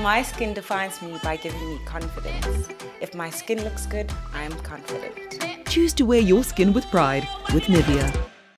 My skin defines me by giving me confidence. If my skin looks good, I am confident. Choose to wear your skin with pride with NIVEA.